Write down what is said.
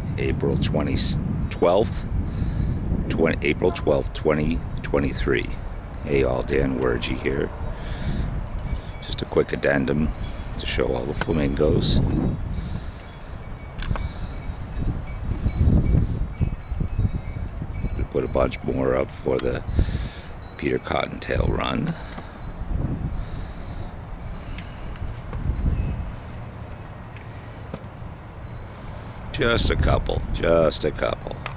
April 12th, 2023. Hey all, Dan Wergy here. Just a quick addendum to show all the flamingos. Put a bunch more up for the Peter Cottontail run. Just a couple.